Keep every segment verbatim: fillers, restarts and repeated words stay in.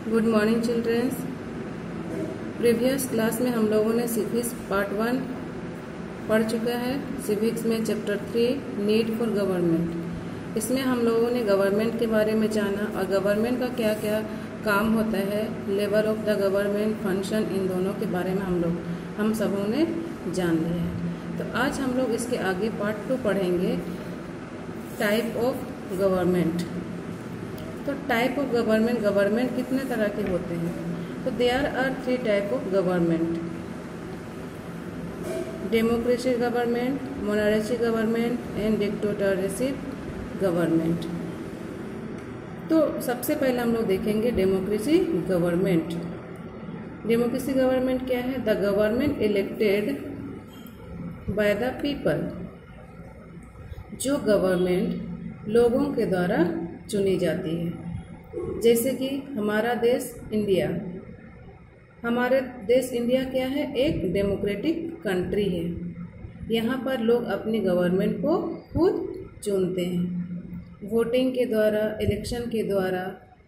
Good morning childrens. Previous class में हम लोगों ने सिविक्स पार्ट वन पढ़ चुका है। सिविक्स में chapter three need for government. इसमें हम लोगों ने गवर्नमेंट के बारे में जाना और गवर्नमेंट का क्या क्या काम होता है, level of the government, function, इन दोनों के बारे में हम लोग हम सबों ने जान लिया है। तो आज हम लोग इसके आगे पार्ट टू पढ़ेंगे, टाइप ऑफ गवर्नमेंट। तो टाइप ऑफ गवर्नमेंट, गवर्नमेंट कितने तरह के होते हैं? तो there are three type of government: democracy government, monarchy government and dictatorship government. तो सबसे पहले हम लोग देखेंगे डेमोक्रेसी गवर्नमेंट। डेमोक्रेसी गवर्नमेंट क्या है? The government elected by the people. जो गवर्नमेंट लोगों के द्वारा चुनी जाती है। जैसे कि हमारा देश इंडिया, हमारे देश इंडिया क्या है? एक डेमोक्रेटिक कंट्री है। यहाँ पर लोग अपनी गवर्नमेंट को खुद चुनते हैं, वोटिंग के द्वारा, इलेक्शन के द्वारा,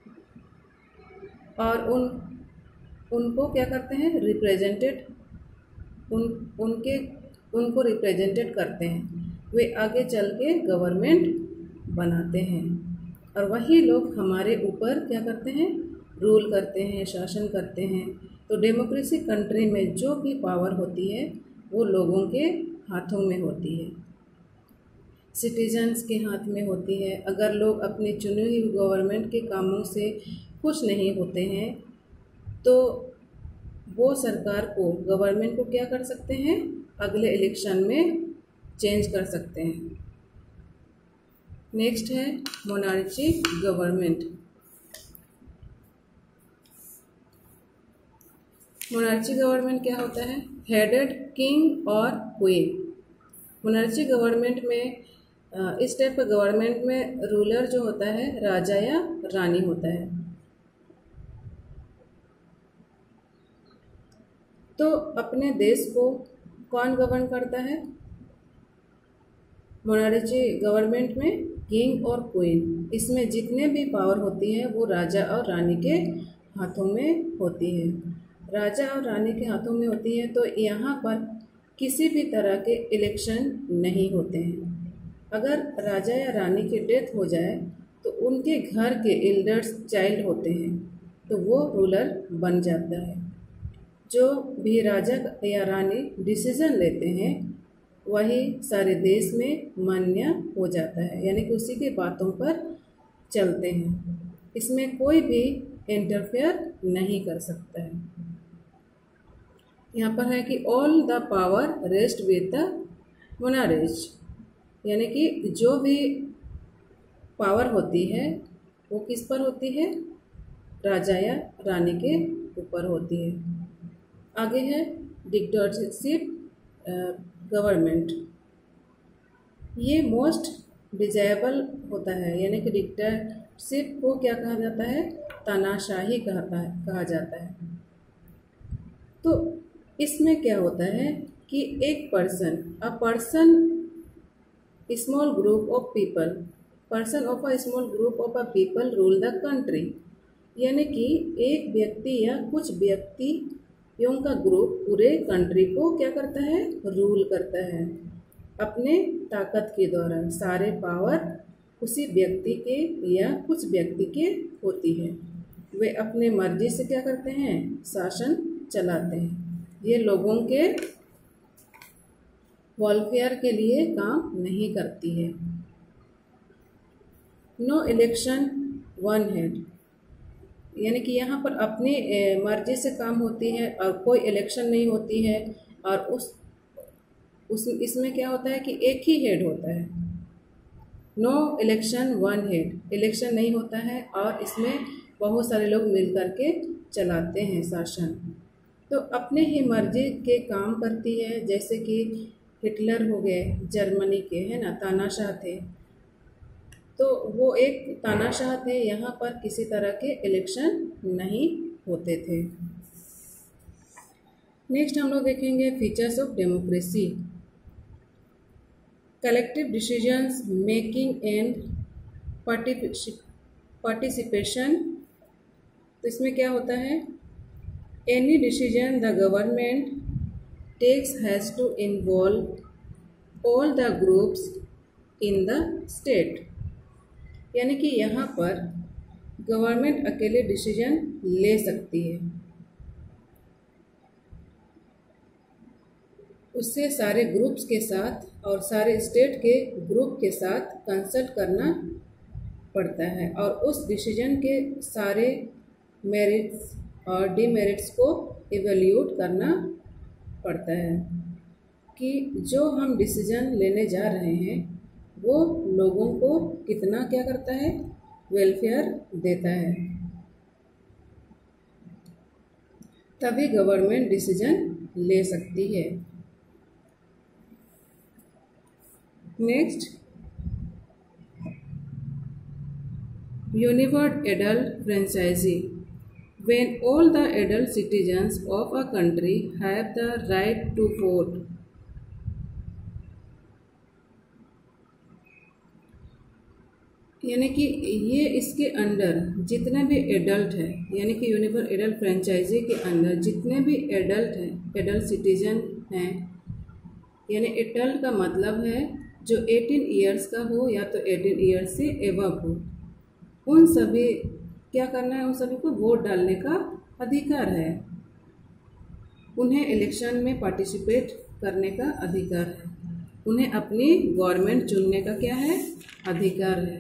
और उन उनको क्या करते हैं? रिप्रेजेंटेड उन उनके उनको रिप्रेजेंटेड करते हैं। वे आगे चल के गवर्नमेंट बनाते हैं और वही लोग हमारे ऊपर क्या करते हैं? रूल करते हैं, शासन करते हैं। तो डेमोक्रेसी कंट्री में जो भी पावर होती है वो लोगों के हाथों में होती है, सिटीजन्स के हाथ में होती है। अगर लोग अपनी चुनी हुई गवर्नमेंट के कामों से खुश नहीं होते हैं तो वो सरकार को, गवर्नमेंट को क्या कर सकते हैं? अगले इलेक्शन में चेंज कर सकते हैं। नेक्स्ट है मोनार्ची गवर्नमेंट। मोनार्ची गवर्नमेंट क्या होता है? हेडेड किंग और क्वीन। मोनार्ची गवर्नमेंट में, इस टाइप का गवर्नमेंट में रूलर जो होता है राजा या रानी होता है। तो अपने देश को कौन गवर्न करता है? मोनार्ची गवर्नमेंट में किंग और क्वीन, इसमें जितने भी पावर होती है वो राजा और रानी के हाथों में होती है। राजा और रानी के हाथों में होती है तो यहाँ पर किसी भी तरह के इलेक्शन नहीं होते हैं। अगर राजा या रानी की डेथ हो जाए तो उनके घर के एल्डर्स चाइल्ड होते हैं तो वो रूलर बन जाता है। जो भी राजा या रानी डिसीजन लेते हैं वही सारे देश में मान्य हो जाता है, यानी कि उसी के बातों पर चलते हैं। इसमें कोई भी इंटरफेयर नहीं कर सकता है। यहाँ पर है कि all the power rest with the monarch, यानी कि जो भी पावर होती है वो किस पर होती है? राजा या रानी के ऊपर होती है। आगे है डिक्टेटरशिप गवर्नमेंट। ये मोस्ट डिजायबल होता है, यानी कि डिक्टेटरशिप को क्या कहा जाता है? तानाशाही कहता है कहा जाता है। तो इसमें क्या होता है कि एक person, a person small group of people, person of a small group of a people rule the country, यानी कि एक व्यक्ति या कुछ व्यक्ति यों का ग्रुप पूरे कंट्री को क्या करता है? रूल करता है अपने ताकत के द्वारा। सारे पावर उसी व्यक्ति के या कुछ व्यक्ति के होती है। वे अपने मर्जी से क्या करते हैं? शासन चलाते हैं। ये लोगों के वेलफेयर के लिए काम नहीं करती है। नो इलेक्शन वन हेड, यानी कि यहाँ पर अपनी मर्जी से काम होती है और कोई इलेक्शन नहीं होती है। और उस उस इसमें क्या होता है कि एक ही हेड होता है। No election one head, election नहीं होता है और इसमें बहुत सारे लोग मिल करके चलाते हैं शासन। तो अपने ही मर्जी के काम करती है। जैसे कि हिटलर हो गए, जर्मनी के, है ना, तानाशाह थे। तो वो एक तानाशाह थे, यहाँ पर किसी तरह के इलेक्शन नहीं होते थे। नेक्स्ट हम लोग देखेंगे features of democracy. Collective decisions making and participation तो इसमें क्या होता है, any decision the government takes has to involve all the groups in the state. यानी कि यहाँ पर गवर्नमेंट अकेले डिसीजन ले सकती है, उससे सारे ग्रुप्स के साथ और सारे स्टेट के ग्रुप के साथ कंसल्ट करना पड़ता है और उस डिसीजन के सारे मेरिट्स और डीमेरिट्स को इवैल्यूएट करना पड़ता है कि जो हम डिसीजन लेने जा रहे हैं वो लोगों को कितना क्या करता है, वेलफेयर देता है, तभी गवर्नमेंट डिसीजन ले सकती है। Next, universal adult franchise, when all the adult citizens of a country have the right to vote, यानी कि ये इसके अंदर जितने भी एडल्ट हैं, यानी कि यूनिवर्सल एडल्ट फ्रेंचाइजी के अंदर जितने भी एडल्ट हैं, एडल्ट सिटीजन हैं, यानी एडल्ट का मतलब है जो अठारह इयर्स का हो या तो अठारह इयर्स से एबव हो, उन सभी क्या करना है, उन सभी को वोट डालने का अधिकार है, उन्हें इलेक्शन में पार्टिसिपेट करने का अधिकार है, उन्हें अपनी गवर्नमेंट चुनने का क्या है, अधिकार है।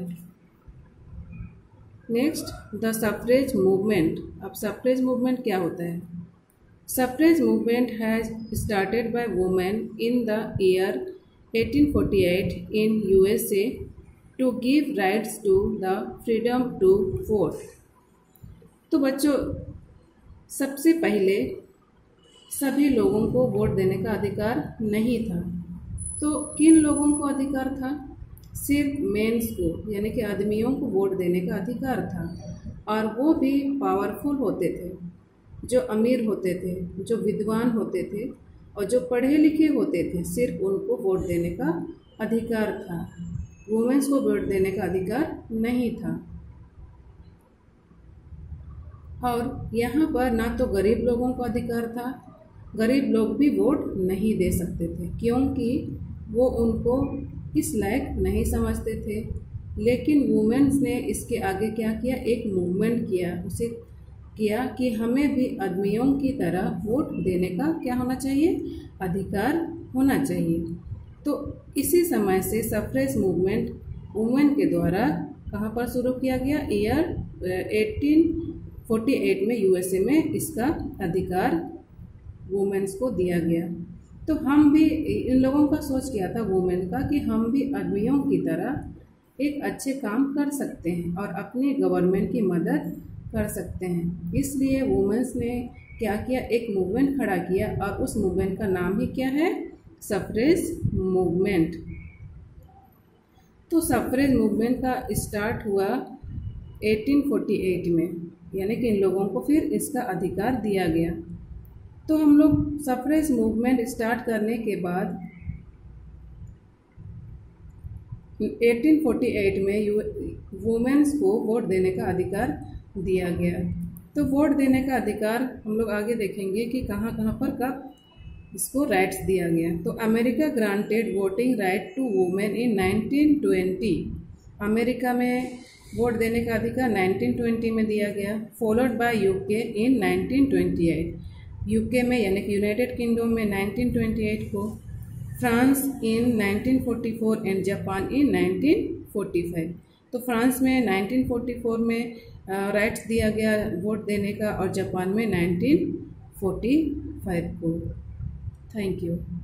Next, the suffrage movement. अब सफ्रेज मूवमेंट क्या होता है? Suffrage movement has started by women in the year अठारह सौ अड़तालीस in USA to give rights to the freedom to vote. तो बच्चों, सबसे पहले सभी लोगों को वोट देने का अधिकार नहीं था, तो किन लोगों को अधिकार था? सिर्फ मेंस को, यानी कि आदमियों को वोट देने का अधिकार था, और वो भी पावरफुल होते थे, जो अमीर होते थे, जो विद्वान होते थे और जो पढ़े लिखे होते थे, सिर्फ उनको वोट देने का अधिकार था। वुमेन्स को वोट देने का अधिकार नहीं था। और यहाँ पर ना तो गरीब लोगों को अधिकार था, गरीब लोग भी वोट नहीं दे सकते थे, क्योंकि वो उनको इस लायक नहीं समझते थे। लेकिन वुमेन्स ने इसके आगे क्या किया, एक मूवमेंट किया, उसे किया कि हमें भी आदमियों की तरह वोट देने का क्या होना चाहिए, अधिकार होना चाहिए। तो इसी समय से सफ्रेज मूवमेंट वुमेन के द्वारा कहाँ पर शुरू किया गया, ईयर अठारह सौ अड़तालीस में यूएसए में इसका अधिकार वुमेन्स को दिया गया। तो हम भी, इन लोगों का सोच क्या था वुमेन का, कि हम भी आदमियों की तरह एक अच्छे काम कर सकते हैं और अपनी गवर्नमेंट की मदद कर सकते हैं। इसलिए वुमेन्स ने क्या किया, एक मूवमेंट खड़ा किया, और उस मूवमेंट का नाम ही क्या है, सफ्रेज मूवमेंट। तो सफ्रेज मूवमेंट का स्टार्ट हुआ अठारह सौ अड़तालीस में, यानी कि इन लोगों को फिर इसका अधिकार दिया गया। तो हम लोग सफ्रेज मूवमेंट स्टार्ट करने के बाद अठारह सौ अड़तालीस में वुमेन्स को वोट देने का अधिकार दिया गया। तो वोट देने का अधिकार हम लोग आगे देखेंगे कि कहाँ कहाँ पर कब इसको राइट्स दिया गया। तो America granted voting right to women in nineteen twenty, America में वोट देने का अधिकार नाइनटीन ट्वेंटी में दिया गया। Followed by UK in nineteen twenty eight, UK में यानी कि यूनाइटेड किंगडम में नाइनटीन ट्वेंटी एट को, France in nineteen forty four and Japan in nineteen forty five. तो फ्रांस में नाइनटीन फोर्टी फोर में राइट्स दिया गया वोट देने का, और जापान में नाइनटीन फोर्टी फाइव को। Thank you.